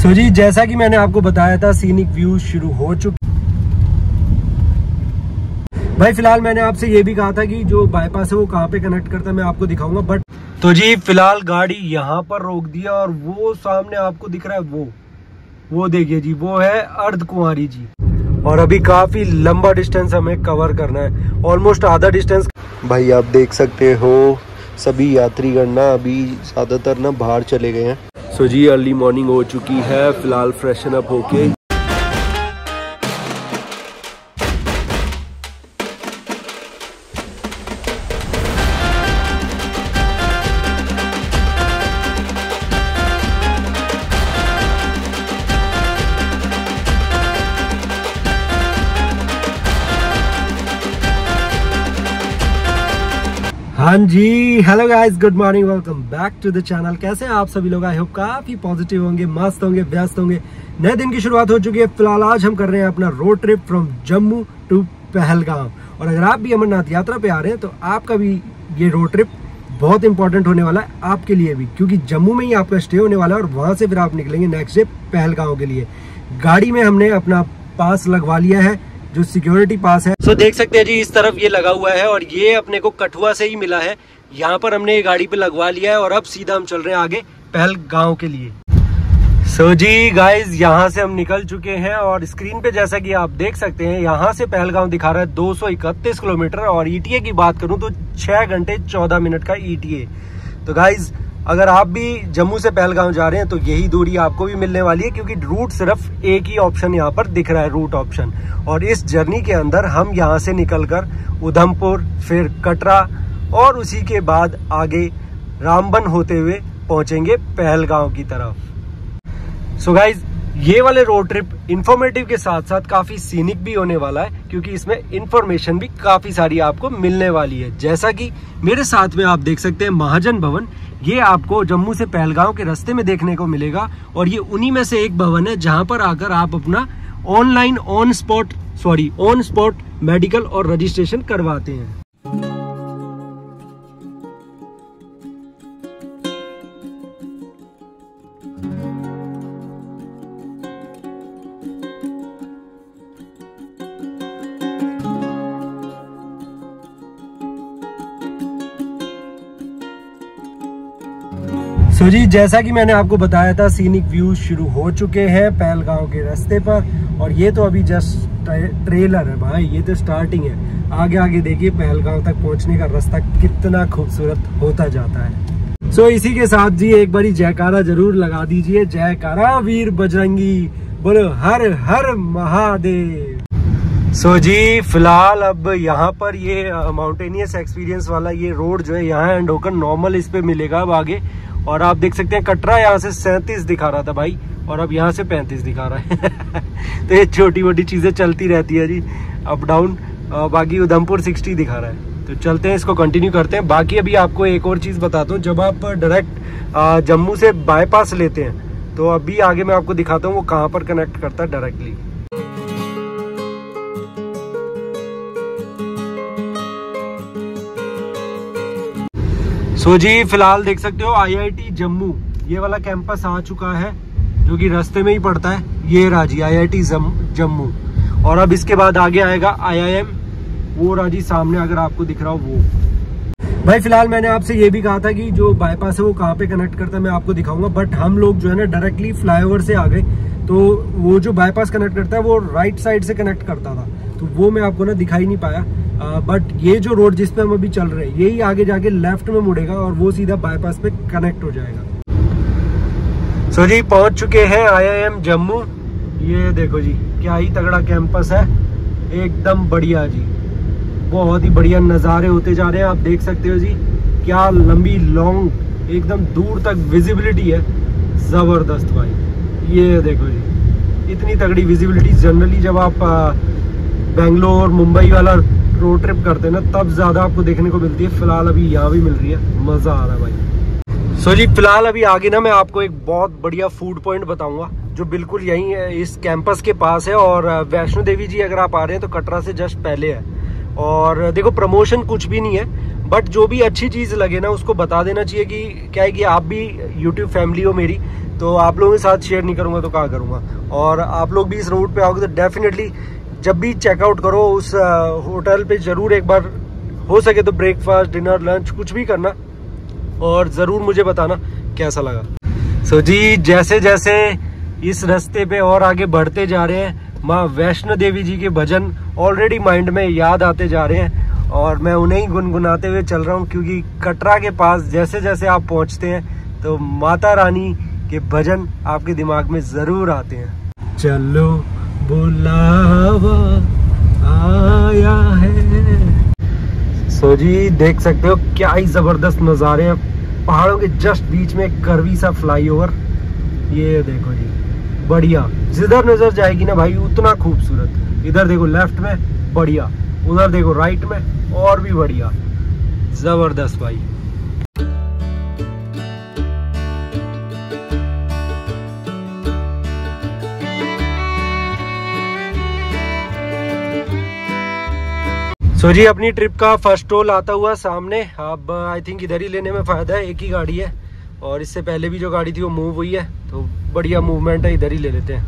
सो जी, जैसा कि मैंने आपको बताया था, सीनिक व्यू शुरू हो चुके। भाई फिलहाल मैंने आपसे ये भी कहा था कि जो बाईपास है वो कहाँ पे कनेक्ट करता है, मैं आपको दिखाऊंगा। बट तो जी फिलहाल गाड़ी यहाँ पर रोक दिया और वो सामने आपको दिख रहा है, वो देखिए जी, वो है अर्धकुंवारी जी। और अभी काफी लंबा डिस्टेंस हमें कवर करना है, ऑलमोस्ट आधा डिस्टेंस। भाई आप देख सकते हो सभी यात्रीगण ना अभी ज्यादातर ना बाहर चले गए हैं। सो जी अर्ली मॉर्निंग हो चुकी है, फिलहाल फ्रेशन अप होके हाँ जी, hello guys, good morning, welcome back to the channel. कैसे हैं आप सभी लोग? आई होप काफी पॉजिटिव होंगे, मस्त होंगे, व्यस्त होंगे। नए दिन की शुरुआत हो चुकी है। फिलहाल आज हम कर रहे हैं अपना road trip from Jammu to Pahalgam. और अगर आप भी अमरनाथ यात्रा पे आ रहे हैं तो आपका भी ये रोड ट्रिप बहुत इंपॉर्टेंट होने वाला है आपके लिए भी, क्योंकि जम्मू में ही आपका स्टे होने वाला है और वहां से फिर आप निकलेंगे नेक्स्ट डे पहलगाम के लिए। गाड़ी में हमने अपना पास लगवा लिया है, जो सिक्योरिटी पास है। सो देख सकते हैं जी, इस तरफ ये लगा हुआ है और ये अपने को कठुआ से ही मिला है। यहाँ पर हमने ये गाड़ी पे लगवा लिया है और अब सीधा हम चल रहे हैं आगे पहलगाम के लिए। सो जी गाइज, यहाँ से हम निकल चुके हैं और स्क्रीन पे जैसा कि आप देख सकते हैं यहाँ से पहलगाम दिखा रहा है 231 किलोमीटर और ईटीए की बात करूं तो 6 घंटे 14 मिनट का ईटीए। तो गाइज अगर आप भी जम्मू से पहलगाम जा रहे हैं तो यही दूरी आपको भी मिलने वाली है, क्योंकि रूट सिर्फ एक ही ऑप्शन यहाँ पर दिख रहा है, रूट ऑप्शन। और इस जर्नी के अंदर हम यहाँ से निकलकर उधमपुर, फिर कटरा और उसी के बाद आगे रामबन होते हुए पहुंचेंगे पहलगाम की तरफ। सो गाइज, ये वाले रोड ट्रिप इंफॉर्मेटिव के साथ साथ काफी सीनिक भी होने वाला है, क्योंकि इसमें इंफॉर्मेशन भी काफी सारी आपको मिलने वाली है। जैसा कि मेरे साथ में आप देख सकते हैं महाजन भवन, ये आपको जम्मू से पहलगाम के रास्ते में देखने को मिलेगा। और ये उन्हीं में से एक भवन है जहां पर आकर आप अपना ऑनलाइन ऑन स्पॉट मेडिकल और रजिस्ट्रेशन करवाते हैं। सो जी, जैसा कि मैंने आपको बताया था, सीनिक व्यू शुरू हो चुके हैं पहलगाम के रास्ते पर। और ये तो अभी जस्ट ट्रेलर है भाई, ये तो स्टार्टिंग है। आगे आगे देखिए पहलगाम तक पहुंचने का रास्ता कितना खूबसूरत होता जाता है। सो इसी के साथ जी एक बारी जयकारा जरूर लगा दीजिए। जयकारा वीर बजरंगी, बोलो हर हर महादेव। सो जी फिलहाल अब यहाँ पर ये माउंटेनियस एक्सपीरियंस वाला ये रोड जो है यहाँ एंड होकर नॉर्मल इस पे मिलेगा अब आगे। और आप देख सकते हैं कटरा यहाँ से 37 दिखा रहा था भाई, और अब यहाँ से 35 दिखा रहा है। तो ये छोटी मोटी चीजें चलती रहती है जी, अप डाउन। बाकी उधमपुर 60 दिखा रहा है। तो चलते हैं, इसको कंटिन्यू करते हैं। बाकी अभी आपको एक और चीज बताता हूँ, जब आप डायरेक्ट जम्मू से बाईपास लेते हैं तो अभी आगे मैं आपको दिखाता हूँ वो कहाँ पर कनेक्ट करता है डायरेक्टली। सो जी फिलहाल देख सकते हो IIT जम्मू ये वाला कैंपस आ चुका है, जो कि रास्ते में ही पड़ता है। ये राजी IIT जम्मू। और अब इसके बाद आगे आएगा IIM, वो राजी सामने अगर आपको दिख रहा हो वो। भाई फिलहाल मैंने आपसे ये भी कहा था कि जो बाईपास है वो कहाँ पे कनेक्ट करता है, मैं आपको दिखाऊंगा। बट हम लोग जो है ना डायरेक्टली फ्लाईओवर से आ गए, तो वो जो बाईपास कनेक्ट करता है वो राइट साइड से कनेक्ट करता था, तो वो मैं आपको ना दिखाई नहीं पाया। बट ये जो रोड जिस पे हम अभी चल रहे हैं यही आगे जाके लेफ्ट में मुड़ेगा और वो सीधा बाईपास पे कनेक्ट हो जाएगा। सो जी पहुंच चुके हैं IIM जम्मू। ये देखो जी क्या ही तगड़ा कैंपस है, एकदम बढ़िया जी, बहुत ही बढ़िया नज़ारे होते जा रहे हैं। आप देख सकते हो जी क्या लंबी लॉन्ग एकदम दूर तक विजिबिलिटी है, जबरदस्त भाई। ये देखो जी इतनी तगड़ी विजिबिलिटी जनरली जब आप बेंगलोर मुंबई वाला रोड ट्रिप करते हैं ना तब ज्यादा आपको देखने को मिलती है। फिलहाल अभी यहाँ भी मिल रही है, मजा आ रहा है भाई। सो जी फिलहाल अभी आगे ना मैं आपको एक बहुत बढ़िया फूड पॉइंट बताऊंगा जो बिल्कुल यहीं है, इस कैंपस के पास है। और वैष्णो देवी जी अगर आप आ रहे हैं तो कटरा से जस्ट पहले है। और देखो प्रमोशन कुछ भी नहीं है, बट जो भी अच्छी चीज़ लगे ना उसको बता देना चाहिए कि क्या है कि आप भी यूट्यूब फैमिली हो मेरी, तो आप लोगों के साथ शेयर नहीं करूँगा तो क्या करूँगा। और आप लोग भी इस रोड पे आओगे तो डेफिनेटली जब भी चेकआउट करो उस होटल पे ज़रूर एक बार हो सके तो ब्रेकफास्ट, डिनर, लंच कुछ भी करना और ज़रूर मुझे बताना कैसा लगा। सो जी जैसे जैसे इस रास्ते पे और आगे बढ़ते जा रहे हैं, माँ वैष्णो देवी जी के भजन ऑलरेडी माइंड में याद आते जा रहे हैं और मैं उन्हें ही गुनगुनाते हुए चल रहा हूँ, क्योंकि कटरा के पास जैसे जैसे आप पहुँचते हैं तो माता रानी के भजन आपके दिमाग में ज़रूर आते हैं। चलो बुलावा आया है। सो जी देख सकते हो क्या ही जबरदस्त नज़ारे हैं, पहाड़ों के जस्ट बीच में एक कर्वी सा फ्लाईओवर, ये देखो जी बढ़िया। जिधर नजर जाएगी ना भाई उतना खूबसूरत, इधर देखो लेफ्ट में बढ़िया, उधर देखो राइट में और भी बढ़िया, जबरदस्त भाई। सो जी अपनी ट्रिप का फर्स्ट टोल आता हुआ सामने, अब आई थिंक इधर ही लेने में फ़ायदा है, एक ही गाड़ी है और इससे पहले भी जो गाड़ी थी वो मूव हुई है, तो बढ़िया मूवमेंट है, इधर ही ले लेते हैं।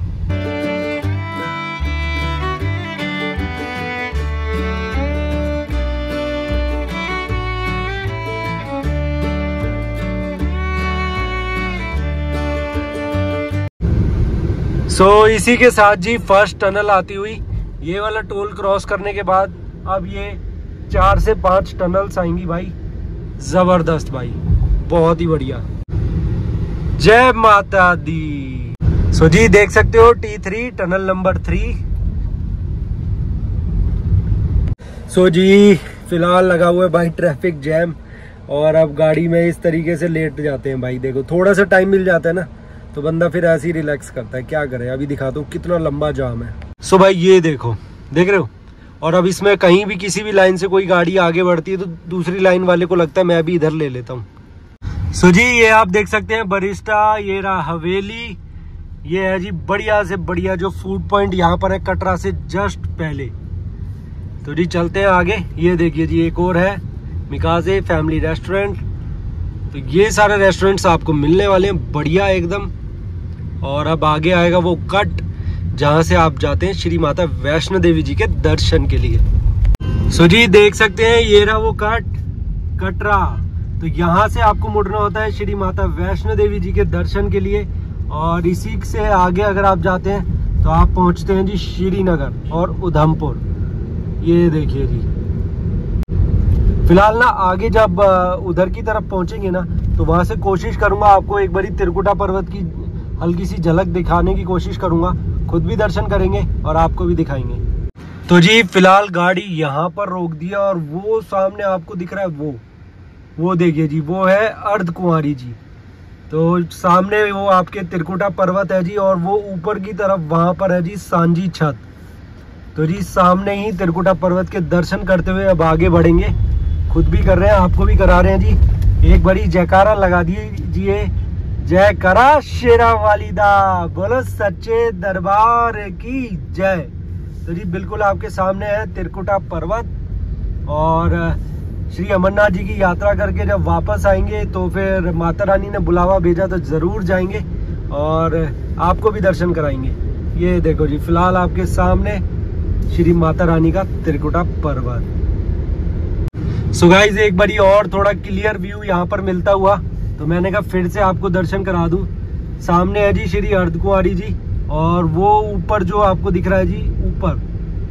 सो इसी के साथ जी फर्स्ट टनल आती हुई, ये वाला टोल क्रॉस करने के बाद अब ये 4 से 5 टनल्स आएंगी भाई, जबरदस्त भाई, बहुत ही बढ़िया। जय माता दी। सो जी देख सकते हो T3 टनल नंबर 3। सो जी फिलहाल लगा हुआ है भाई ट्रैफिक जैम और अब गाड़ी में इस तरीके से लेट जाते हैं भाई। देखो थोड़ा सा टाइम मिल जाता है ना तो बंदा फिर ऐसे ही रिलैक्स करता है, क्या करे। अभी दिखाता हूँ कितना लंबा जाम है। सो भाई ये देखो, देख रहे हो, और अब इसमें कहीं भी किसी भी लाइन से कोई गाड़ी आगे बढ़ती है तो दूसरी लाइन वाले को लगता है मैं भी इधर ले लेता हूँ। सो जी ये आप देख सकते हैं बरिस्टा, ये रहा हवेली, ये है जी बढ़िया से बढ़िया जो फूड पॉइंट यहाँ पर है कटरा से जस्ट पहले। तो जी चलते हैं आगे, ये देखिए जी एक और है मिकाजे फैमिली रेस्टोरेंट। तो ये सारे रेस्टोरेंट्स आपको मिलने वाले हैं बढ़िया एकदम। और अब आगे आएगा वो कट जहाँ से आप जाते हैं श्री माता वैष्णो देवी जी के दर्शन के लिए। सो जी देख सकते हैं ये रहा वो कटरा। तो यहाँ से आपको मुड़ना होता है श्री माता वैष्णो देवी जी के दर्शन के लिए, और इसी से आगे अगर आप जाते हैं तो आप पहुँचते हैं जी श्रीनगर और उधमपुर। ये देखिए जी फिलहाल ना आगे जब उधर की तरफ पहुँचेंगे ना तो वहाँ से कोशिश करूँगा आपको एक बारी त्रिकुटा पर्वत की हल्की सी झलक दिखाने की कोशिश करूँगा, खुद भी दर्शन करेंगे और आपको भी दिखाएंगे। तो जी फिलहाल गाड़ी यहाँ पर रोक दिया और वो सामने आपको दिख रहा है वो देखिए जी वो है अर्धकुंवारी जी। तो सामने वो आपके त्रिकुटा पर्वत है जी और वो ऊपर की तरफ वहां पर है जी सांझी छत। तो जी सामने ही त्रिकुटा पर्वत के दर्शन करते हुए अब आगे बढ़ेंगे, खुद भी कर रहे हैं आपको भी करा रहे हैं जी। एक बड़ी जयकारा लगा दीजिए, जय करा शेरा वालिदा, बोलो सच्चे दरबार की जय। तो जी बिल्कुल आपके सामने है त्रिकुटा पर्वत, और श्री अमरनाथ जी की यात्रा करके जब वापस आएंगे तो फिर माता रानी ने बुलावा भेजा तो जरूर जाएंगे और आपको भी दर्शन कराएंगे। ये देखो जी फिलहाल आपके सामने श्री माता रानी का त्रिकुटा पर्वत। सो गाइस एक बारी और थोड़ा क्लियर व्यू यहाँ पर मिलता हुआ तो मैंने कहा फिर से आपको दर्शन करा दूं। सामने है जी श्री अर्धकुंवारी जी और वो ऊपर जो आपको दिख रहा है जी ऊपर,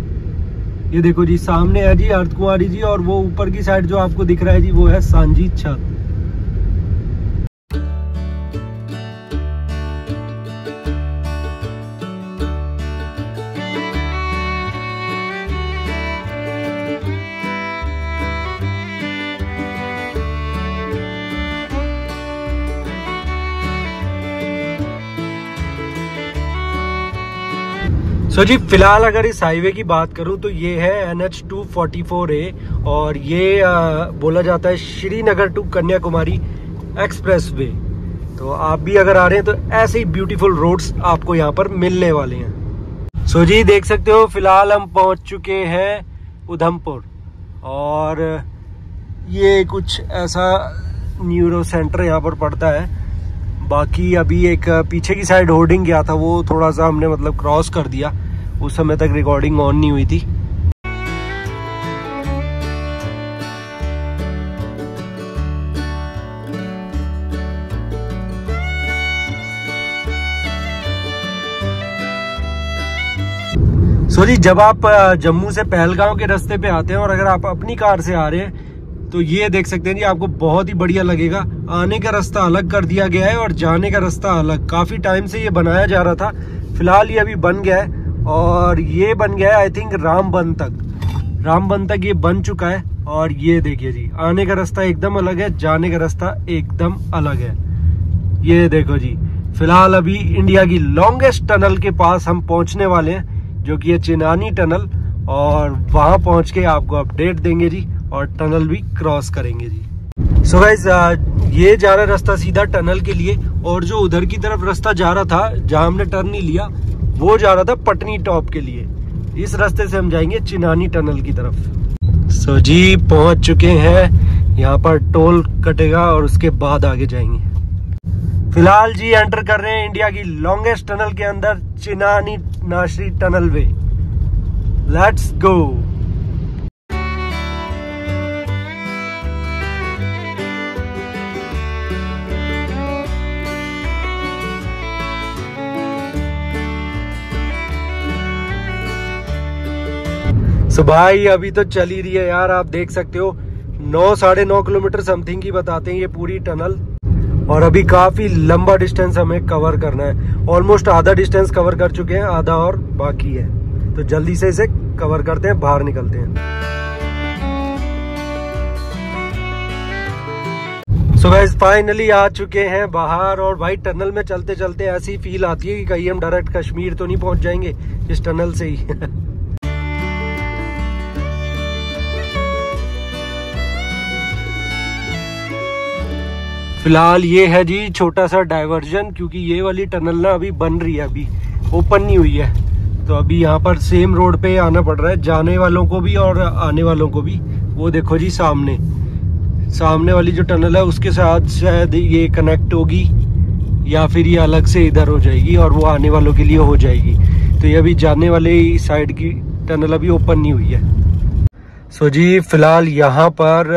ये देखो जी सामने है जी अर्धकुंवारी जी और वो ऊपर की साइड जो आपको दिख रहा है जी वो है सांझी छत। तो जी फिलहाल अगर इस हाईवे की बात करूं तो ये है NH 244A और ये बोला जाता है Srinagar to Kanyakumari expressway. तो आप भी अगर आ रहे हैं तो ऐसे ही ब्यूटीफुल रोड्स आपको यहाँ पर मिलने वाले हैं। सो जी देख सकते हो फिलहाल हम पहुंच चुके हैं उधमपुर और ये कुछ ऐसा न्यूरो सेंटर यहाँ पर पड़ता है। बाकी अभी एक पीछे की साइड होर्डिंग गया था, वो थोड़ा सा हमने मतलब क्रॉस कर दिया, उस समय तक रिकॉर्डिंग ऑन नहीं हुई थी। जी जब आप जम्मू से पहलगांव के रास्ते पे आते हैं और अगर आप अपनी कार से आ रहे हैं तो ये देख सकते हैं जी, आपको बहुत ही बढ़िया लगेगा। आने का रास्ता अलग कर दिया गया है और जाने का रास्ता अलग। काफी टाइम से ये बनाया जा रहा था, फिलहाल ये अभी बन गया है और ये बन गया है आई थिंक रामबन तक ये बन चुका है। और ये देखिए जी, आने का रास्ता एकदम अलग है, जाने का रास्ता एकदम अलग है। ये देखो जी, फिलहाल अभी इंडिया की लॉन्गेस्ट टनल के पास हम पहुंचने वाले हैं, जो कि है चिनानी टनल, और वहां पहुंच के आपको अपडेट देंगे जी और टनल भी क्रॉस करेंगे जी। सो गाइस, ये जा रहा रास्ता सीधा टनल के लिए, और जो उधर की तरफ रास्ता जा रहा था जहां हमने टर्न नहीं लिया, वो जा रहा था पटनी टॉप के लिए। इस रास्ते से हम जाएंगे चिनानी टनल की तरफ। सो जी पहुंच चुके हैं, यहाँ पर टोल कटेगा और उसके बाद आगे जाएंगे। फिलहाल जी एंटर कर रहे हैं इंडिया की लॉन्गेस्ट टनल के अंदर, Chinani Nashri tunnel way. Let's go. सो भाई अभी तो चल ही रही है यार, आप देख सकते हो 9-9.5 किलोमीटर समथिंग की बताते हैं ये पूरी टनल, और अभी काफी लंबा डिस्टेंस हमें कवर करना है। ऑलमोस्ट आधा डिस्टेंस कवर कर चुके हैं, आधा और बाकी है, तो जल्दी से इसे कवर करते हैं, बाहर निकलते हैं। सो गाइस फाइनली आ चुके हैं बाहर, और भाई टनल में चलते चलते ऐसी फील आती है कि कहीं हम डायरेक्ट कश्मीर तो नहीं पहुंच जाएंगे इस टनल से ही। फिलहाल ये है जी छोटा सा डाइवर्जन, क्योंकि ये वाली टनल ना अभी बन रही है, अभी ओपन नहीं हुई है, तो अभी यहाँ पर सेम रोड पे आना पड़ रहा है जाने वालों को भी और आने वालों को भी। वो देखो जी सामने वाली जो टनल है उसके साथ शायद ये कनेक्ट होगी, या फिर ये अलग से इधर हो जाएगी और वो आने वालों के लिए हो जाएगी। तो ये अभी जाने वाले साइड की टनल अभी ओपन नहीं हुई है। सो जी फिलहाल यहाँ पर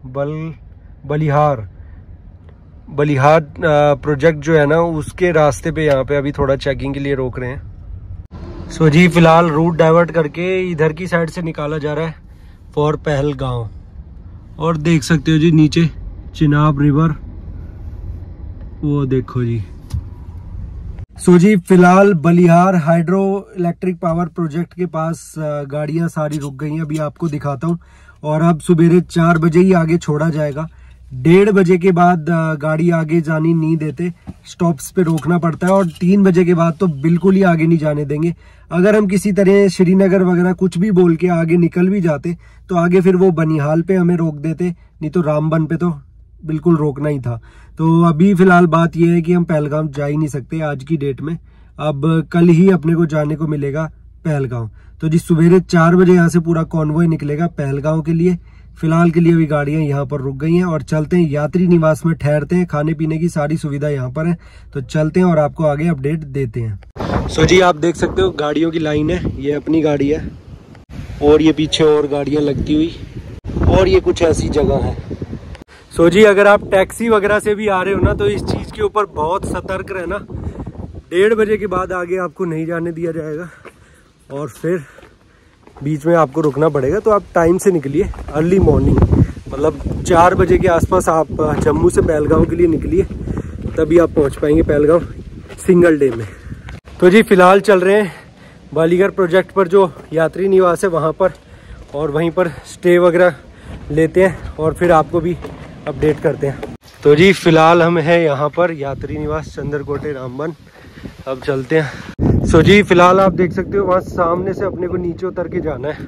बलिहार प्रोजेक्ट जो है ना, उसके रास्ते पे यहाँ पे अभी थोड़ा चेकिंग के लिए रोक रहे हैं। सो जी फिलहाल रूट डाइवर्ट करके इधर की साइड से निकाला जा रहा है फॉर पहलगांव, और देख सकते हो जी नीचे चिनाब रिवर, वो देखो जी। सो जी फिलहाल Balihar hydro electric power project के पास गाड़ियां सारी रुक गई हैं, अभी आपको दिखाता हूं। और अब सुबेरे 4 बजे ही आगे छोड़ा जाएगा, 1:30 बजे के बाद गाड़ी आगे जानी नहीं देते, स्टॉप्स पे रोकना पड़ता है, और 3 बजे के बाद तो बिल्कुल ही आगे नहीं जाने देंगे। अगर हम किसी तरह श्रीनगर वगैरह कुछ भी बोल के आगे निकल भी जाते तो आगे फिर वो बनिहाल पे हमें रोक देते, नहीं तो रामबन पे तो बिल्कुल रोकना ही था। तो अभी फिलहाल बात यह है कि हम पहलगाम जा ही नहीं सकते आज की डेट में, अब कल ही अपने को जाने को मिलेगा पहलगाम। तो जी सुबेरे 4 बजे यहाँ से पूरा कॉन्वॉय निकलेगा पहलगाम के लिए। फिलहाल के लिए अभी गाड़ियां यहाँ पर रुक गई हैं और चलते हैं यात्री निवास में, ठहरते हैं, खाने पीने की सारी सुविधा यहाँ पर है, तो चलते हैं और आपको आगे अपडेट देते हैं। सो जी आप देख सकते हो गाड़ियों की लाइन है, ये अपनी गाड़ी है और ये पीछे और गाड़ियां लगती हुई, और ये कुछ ऐसी जगह है। सो जी अगर आप टैक्सी वगैरह से भी आ रहे हो ना, तो इस चीज के ऊपर बहुत सतर्क रहना, 1:30 बजे के बाद आगे आपको नहीं जाने दिया जाएगा और फिर बीच में आपको रुकना पड़ेगा। तो आप टाइम से निकलिए, अर्ली मॉर्निंग, मतलब 4 बजे के आसपास आप जम्मू से पहलगाम के लिए निकलिए, तभी आप पहुंच पाएंगे पहलगाम सिंगल डे में। तो जी फिलहाल चल रहे हैं बालीगढ़ प्रोजेक्ट पर जो यात्री निवास है वहाँ पर, और वहीं पर स्टे वगैरह लेते हैं और फिर आपको भी अपडेट करते हैं। तो जी फिलहाल हम हैं यहाँ पर यात्री निवास चंद्रकोटे रामबन, अब चलते हैं। सो जी फिलहाल आप देख सकते हो वहाँ सामने से अपने को नीचे उतर के जाना है।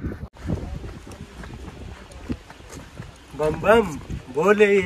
बम बम बोले।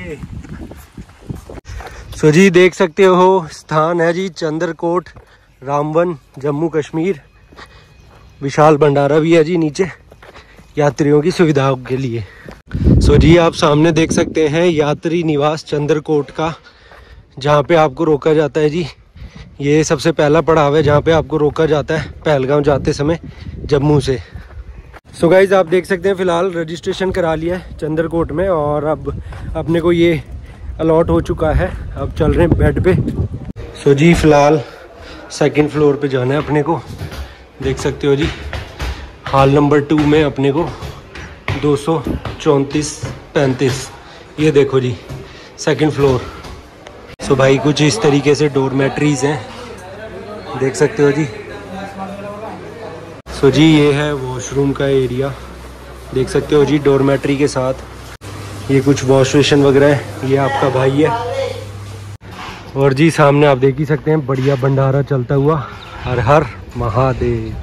सो जी देख सकते हो स्थान है जी चंद्रकोट रामबन जम्मू कश्मीर, विशाल भंडारा भी है जी नीचे। यात्रियों की सुविधाओं के लिए। सो जी आप सामने देख सकते हैं यात्री निवास चंद्रकोट का, जहाँ पे आपको रोका जाता है जी। ये सबसे पहला पड़ाव है जहाँ पे आपको रोका जाता है पहलगाम जाते समय जम्मू से। सो गाइज आप देख सकते हैं फ़िलहाल रजिस्ट्रेशन करा लिया है चंद्रकोट में और अब अपने को ये अलॉट हो चुका है। अब चल रहे हैं बेड पे। सो जी फ़िलहाल सेकंड फ्लोर पे जाना है अपने को। देख सकते हो जी हॉल नंबर 2 में अपने को 234-35 ये देखो जी सेकंड फ्लोर। सो भाई कुछ इस तरीके से डोरमेट्रीज हैं, देख सकते हो जी। सो जी ये है वॉशरूम का एरिया, देख सकते हो जी डोरमेट्री के साथ। ये कुछ वॉश बेसिन वगैरह है, ये आपका भाई है। और जी सामने आप देख ही सकते हैं बढ़िया भंडारा चलता हुआ। हर हर महादेव।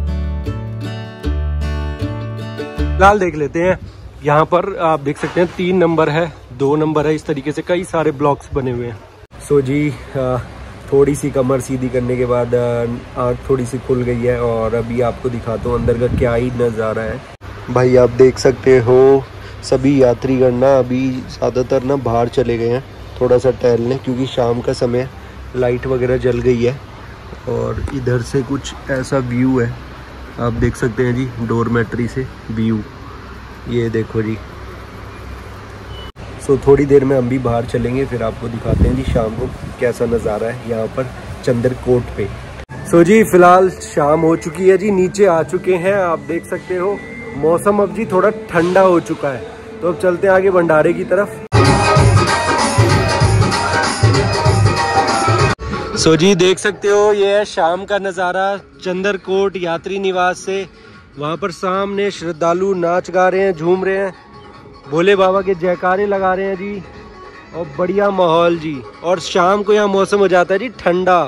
फिलहाल देख लेते हैं, यहाँ पर आप देख सकते हैं 3 नंबर है, 2 नंबर है, इस तरीके से कई सारे ब्लॉक्स बने हुए हैं। सो जी थोड़ी सी कमर सीधी करने के बाद आँख थोड़ी सी खुल गई है और अभी आपको दिखाता हूँ अंदर का क्या ही नज़ारा है। भाई आप देख सकते हो सभी यात्रीगण ना अभी ज़्यादातर ना बाहर चले गए हैं थोड़ा सा टहलने, क्योंकि शाम का समय लाइट वगैरह जल गई है। और इधर से कुछ ऐसा व्यू है, आप देख सकते हैं जी डोरमेट्री से व्यू, ये देखो जी। सो थोड़ी देर में हम भी बाहर चलेंगे, फिर आपको दिखाते हैं जी शाम को कैसा नज़ारा है यहाँ पर चंद्रकोट पे। सो जी फिलहाल शाम हो चुकी है जी, नीचे आ चुके हैं। आप देख सकते हो मौसम अब जी थोड़ा ठंडा हो चुका है, तो अब चलते हैं आगे भंडारे की तरफ। सो जी देख सकते हो ये है शाम का नज़ारा चंद्रकोट यात्री निवास से। वहाँ पर सामने श्रद्धालु नाच गा रहे हैं, झूम रहे हैं, भोले बाबा के जयकारे लगा रहे हैं जी, और बढ़िया माहौल जी। और शाम को यहाँ मौसम हो जाता है जी ठंडा।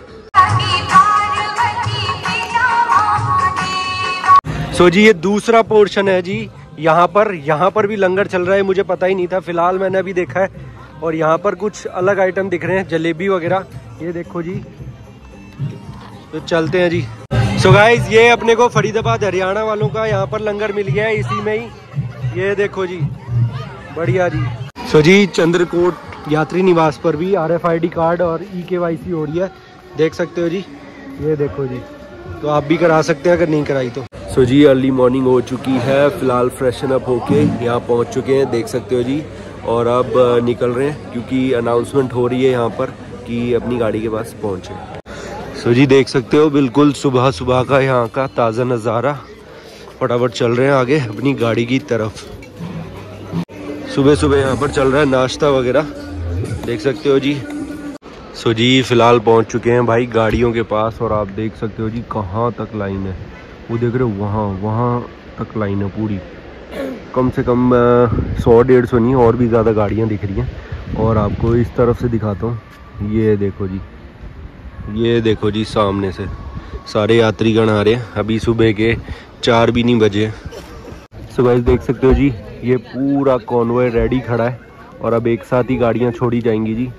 सो जी ये दूसरा पोर्शन है जी। यहाँ पर भी लंगर चल रहा है, मुझे पता ही नहीं था, फिलहाल मैंने अभी देखा है। और यहाँ पर कुछ अलग आइटम दिख रहे हैं, जलेबी वगैरह, ये देखो जी। तो चलते हैं जी। सो गाइज ये अपने को फरीदाबाद हरियाणा वालों का यहाँ पर लंगर मिल गया है इसी में ही, ये देखो जी बढ़िया जी। सो जी चंद्रकोट यात्री निवास पर भी RFID कार्ड और EKYC हो रही है, देख सकते हो जी, ये देखो जी। तो आप भी करा सकते हैं अगर नहीं कराई तो। सो जी अर्ली मॉर्निंग हो चुकी है, फिलहाल फ्रेशन अप होके यहाँ पहुँच चुके हैं, देख सकते हो जी। और अब निकल रहे हैं क्योंकि अनाउंसमेंट हो रही है यहाँ पर कि अपनी गाड़ी के पास पहुँचे। सो जी देख सकते हो बिल्कुल सुबह सुबह का यहाँ का ताज़ा नज़ारा। फटाफट चल रहे हैं आगे अपनी गाड़ी की तरफ। सुबह सुबह यहाँ पर चल रहा है नाश्ता वगैरह, देख सकते हो जी। सो जी फिलहाल पहुँच चुके हैं भाई गाड़ियों के पास, और आप देख सकते हो जी कहाँ तक लाइन है, वो देख रहे हो, वहाँ तक लाइन है पूरी। कम से कम 100-150 नहीं और भी ज़्यादा गाड़ियाँ दिख रही हैं। और आपको इस तरफ से दिखाता हूँ, ये देखो जी, ये देखो जी सामने से सारे यात्रीगण आ रहे हैं। अभी सुबह के 4 भी नहीं बजे। सो गाइस देख सकते हो जी ये पूरा कॉन्वॉय रेडी खड़ा है और अब एक साथ ही गाड़ियाँ छोड़ी जाएंगी जी।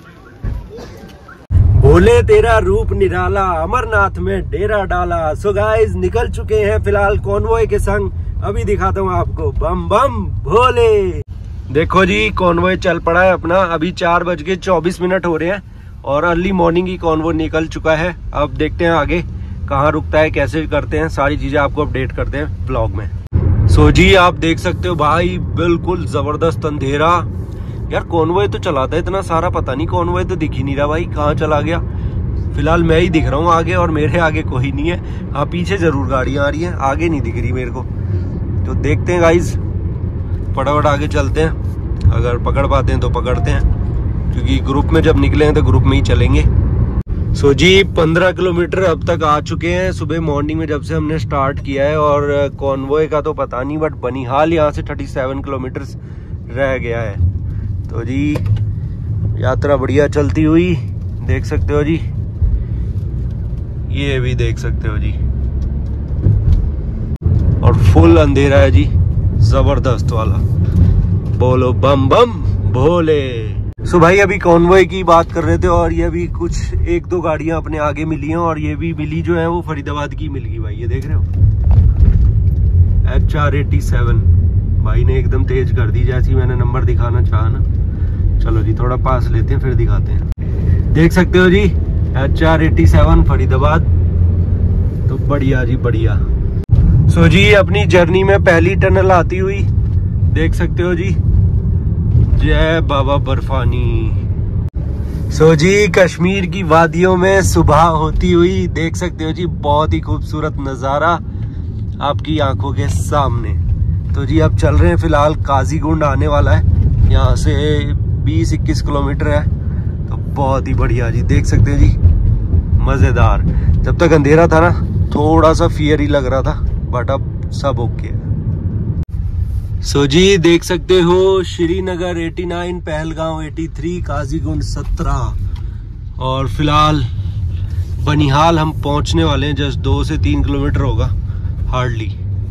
भोले तेरा रूप निराला, अमरनाथ में डेरा डाला। सो गाइस निकल चुके हैं फिलहाल कॉन्वॉय के संग, अभी दिखाता हूँ आपको। बम बम भोले। देखो जी कॉन्वॉय चल पड़ा है अपना। अभी 4:24 हो रहे हैं और अर्ली मॉर्निंग की कॉन्वॉय निकल चुका है। अब देखते हैं आगे कहाँ रुकता है, कैसे करते हैं, सारी चीजें आपको अपडेट करते हैं ब्लॉग में। सो जी आप देख सकते हो भाई बिल्कुल जबरदस्त अंधेरा। यार कॉन्वॉय तो चलाता है इतना सारा, पता नहीं कॉन्वॉय तो दिख ही नहीं रहा भाई, कहाँ चला गया। फिलहाल मैं ही दिख रहा हूँ आगे और मेरे आगे कोई नहीं है। हाँ पीछे जरूर गाड़ियाँ आ रही हैं, आगे नहीं दिख रही मेरे को। तो देखते हैं गाइज, फटाफट आगे चलते हैं, अगर पकड़ पाते हैं तो पकड़ते हैं, क्योंकि ग्रुप में जब निकले हैं तो ग्रुप में ही चलेंगे। सो जी 15 किलोमीटर अब तक आ चुके हैं सुबह मॉर्निंग में जब से हमने स्टार्ट किया है। और कॉन्वॉय का तो पता नहीं, बट बनिहाल यहाँ से 37 किलोमीटर रह गया है। तो जी यात्रा बढ़िया चलती हुई, देख सकते हो जी, ये भी देख सकते हो जी। और फुल अंधेरा है जी, जबरदस्त वाला। बोलो बम बम भोले। सो भाई अभी कॉन्वॉय की बात कर रहे थे और ये भी कुछ 1-2 गाड़ियां अपने आगे मिली हैं, और ये भी मिली जो है वो फरीदाबाद की मिल गई भाई, ये देख रहे हो। HR87 भाई ने एकदम तेज कर दी, जैसी मैंने नंबर दिखाना चाहा ना। चलो जी थोड़ा पास लेते हैं फिर दिखाते हैं। देख सकते हो जी HR87 फरीदाबाद। तो बढ़िया जी बढ़िया। सो जी अपनी जर्नी में पहली टनल आती हुई देख सकते हो जी, जय बाबा बर्फानी। सो जी कश्मीर की वादियों में सुबह होती हुई देख सकते हो जी, बहुत ही खूबसूरत नज़ारा आपकी आंखों के सामने। तो जी अब चल रहे हैं, फिलहाल काजीगुंड आने वाला है, यहाँ से 20-21 किलोमीटर है। तो बहुत ही बढ़िया जी, देख सकते हैं जी मज़ेदार। जब तक अंधेरा था ना थोड़ा सा फियर ही लग रहा था, बट अब सब ओके है। सो जी देख सकते हो श्रीनगर 89, पहलगांव 83, काजीगुंड 17 और फिलहाल बनिहाल हम पहुंचने वाले हैं। जस्ट 2 से 3 किलोमीटर होगा हार्डली।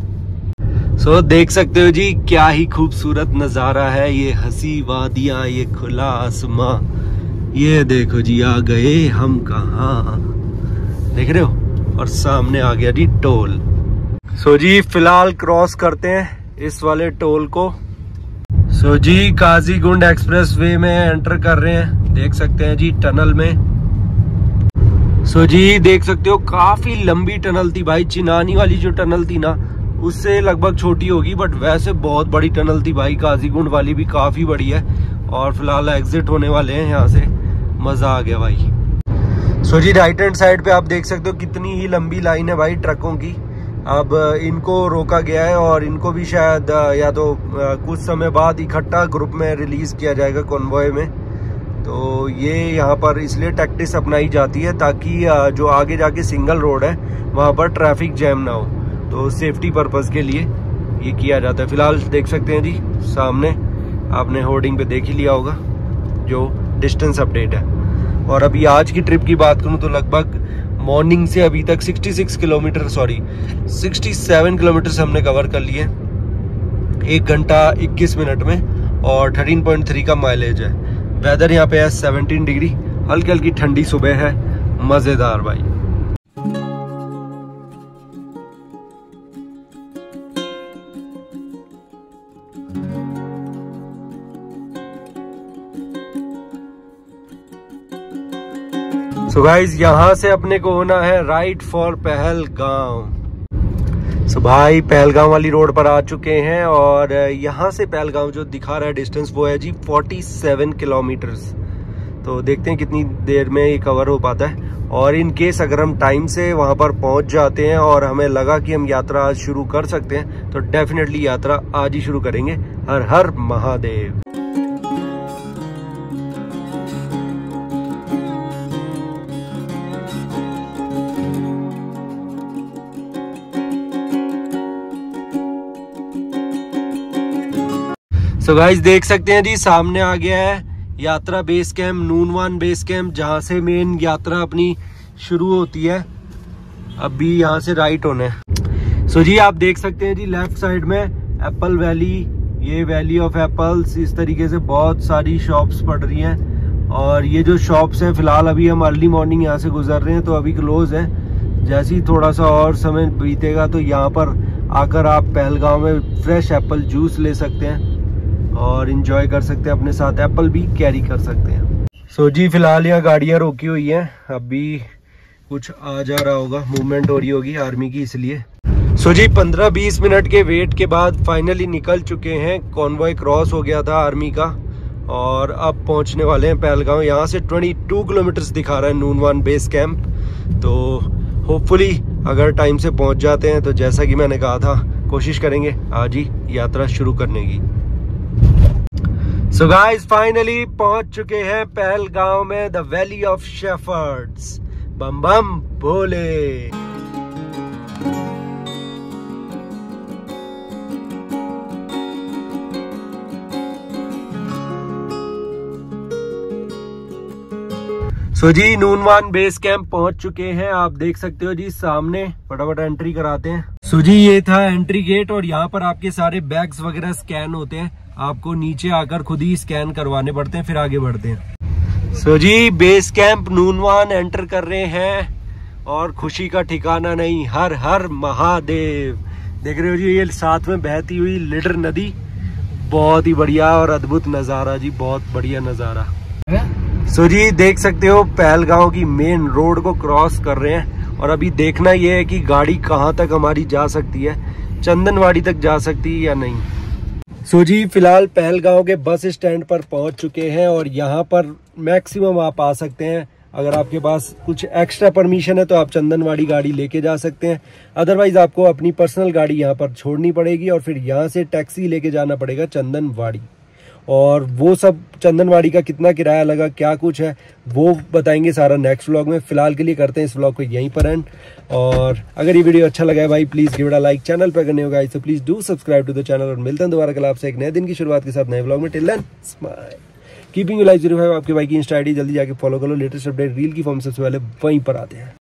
सो देख सकते हो जी क्या ही खूबसूरत नज़ारा है, ये हंसी वादियाँ, ये खुला आसमां। ये देखो जी आ गए हम कहाँ, देख रहे हो, और सामने आ गया जी टोल। सो जी फिलहाल क्रॉस करते हैं इस वाले टोल को। सो जी काजीगुंड एक्सप्रेस वे में एंटर कर रहे हैं, देख सकते हैं जी टनल में। सो जी देख सकते हो काफी लंबी टनल थी भाई, चिनानी वाली जो टनल थी ना उससे लगभग छोटी होगी, बट वैसे बहुत बड़ी टनल थी भाई। काजीगुंड वाली भी काफी बड़ी है और फिलहाल एग्जिट होने वाले हैं यहाँ से। मजा आ गया भाई। सो जी राइट हैंड साइड पे आप देख सकते हो कितनी ही लंबी लाइन है भाई ट्रकों की। अब इनको रोका गया है और इनको भी शायद या तो कुछ समय बाद इकट्ठा ग्रुप में रिलीज किया जाएगा कॉन्वॉय में। तो ये यहाँ पर इसलिए टैक्टिस अपनाई जाती है ताकि जो आगे जाके सिंगल रोड है वहाँ पर ट्रैफिक जैम ना हो, तो सेफ्टी पर्पस के लिए ये किया जाता है। फिलहाल देख सकते हैं जी सामने, आपने होर्डिंग पे देख ही लिया होगा जो डिस्टेंस अपडेट है। और अभी आज की ट्रिप की बात करूँ तो लगभग मॉर्निंग से अभी तक 67 किलोमीटर हमने कवर कर लिए 1 घंटा 21 मिनट में, और 13.3 का माइलेज है। वेदर यहाँ पे है 17 डिग्री, हल्की हल्की ठंडी सुबह है, मजेदार भाई। सो गाइज यहाँ से अपने को होना है राइट फॉर पहलगांव। सो भाई पहलगांव वाली रोड पर आ चुके हैं और यहाँ से पहलगांव जो दिखा रहा है डिस्टेंस वो है जी 47 किलोमीटर्स। तो देखते हैं कितनी देर में ये कवर हो पाता है। और इन केस अगर हम टाइम से वहाँ पर पहुँच जाते हैं और हमें लगा कि हम यात्रा आज शुरू कर सकते हैं तो डेफिनेटली यात्रा आज ही शुरू करेंगे। हर हर महादेव। सो गाइस देख सकते हैं जी सामने आ गया है यात्रा base camp, Nunwan base camp, जहाँ से मेन यात्रा अपनी शुरू होती है। अभी यहाँ से राइट होना है। सो जी आप देख सकते हैं जी लेफ्ट साइड में एप्पल वैली, ये वैली ऑफ एप्पल्स, इस तरीके से बहुत सारी शॉप्स पड़ रही हैं। और ये जो शॉप्स हैं फिलहाल अभी हम अर्ली मॉर्निंग यहाँ से गुजर रहे हैं तो अभी क्लोज है। जैसे ही थोड़ा सा और समय बीतेगा तो यहाँ पर आकर आप पहलगांव में फ्रेश एप्पल जूस ले सकते हैं और इंजॉय कर सकते हैं, अपने साथ एप्पल भी कैरी कर सकते हैं। सो जी फिलहाल यहाँ गाड़ियाँ रोकी हुई हैं, अभी कुछ आ जा रहा होगा, मूवमेंट हो रही होगी आर्मी की इसलिए। सो जी 15-20 मिनट के वेट के बाद फाइनली निकल चुके हैं। कॉन्वॉय क्रॉस हो गया था आर्मी का और अब पहुंचने वाले हैं पहलगांव। यहाँ से 22 किलोमीटर्स दिखा रहा है नूनवान बेस कैंप। तो होपफुली अगर टाइम से पहुंच जाते हैं तो जैसा कि मैंने कहा था कोशिश करेंगे आज ही यात्रा शुरू करने की। सो गाइस फाइनली पहुंच चुके हैं पहलगांव में, द वैली ऑफ शेफर्ड्स। बम बम बोले। सो जी नूनवान बेस कैंप पहुंच चुके हैं, आप देख सकते हो जी सामने। फटाफट एंट्री कराते हैं। सो जी ये था एंट्री गेट और यहाँ पर आपके सारे बैग्स वगैरह स्कैन होते हैं, आपको नीचे आकर खुद ही स्कैन करवाने पड़ते हैं, फिर आगे बढ़ते हैं। सो जी बेस कैंप नूनवान एंटर कर रहे हैं और खुशी का ठिकाना नहीं। हर हर महादेव। देख रहे हो जी, ये साथ में बहती हुई लिडर नदी, बहुत ही बढ़िया और अद्भुत नज़ारा जी, बहुत बढ़िया नज़ारा। सो जी देख सकते हो पहलगांव की मेन रोड को क्रॉस कर रहे हैं और अभी देखना ये है कि गाड़ी कहाँ तक हमारी जा सकती है, चंदनवाड़ी तक जा सकती है या नहीं। सो जी फिलहाल पहलगांव के बस स्टैंड पर पहुंच चुके हैं और यहाँ पर मैक्सिमम आप आ सकते हैं। अगर आपके पास कुछ एक्स्ट्रा परमिशन है तो आप चंदनवाड़ी गाड़ी लेके जा सकते हैं, अदरवाइज आपको अपनी पर्सनल गाड़ी यहाँ पर छोड़नी पड़ेगी और फिर यहाँ से टैक्सी लेके जाना पड़ेगा चंदनवाड़ी। और वो सब चंदनवाड़ी का कितना किराया लगा, क्या कुछ है, वो बताएंगे सारा नेक्स्ट व्लॉग में। फिलहाल के लिए करते हैं इस व्लॉग को यहीं पर एंड। और अगर ये वीडियो अच्छा लगा है भाई please give it a like, channel पर करने होगा तो please do subscribe to the channel. और मिलते हैं दोबारा कल आपसे एक नए दिन की शुरुआत के साथ नए व्लॉग में। Till then smile, keeping you life 05। आपके भाई की इंस्टा आईडी जल्दी जाके फॉलो कर लो, लेटेस्ट अपडेट रील की फॉर्म सबसे पहले वहीं पर आते हैं।